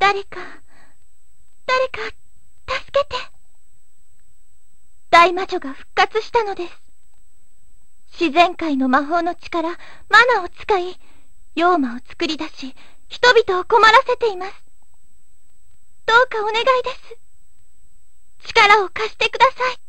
誰か、助けて。大魔女が復活したのです。自然界の魔法の力、マナを使い、妖魔を作り出し、人々を困らせています。どうかお願いです。力を貸してください。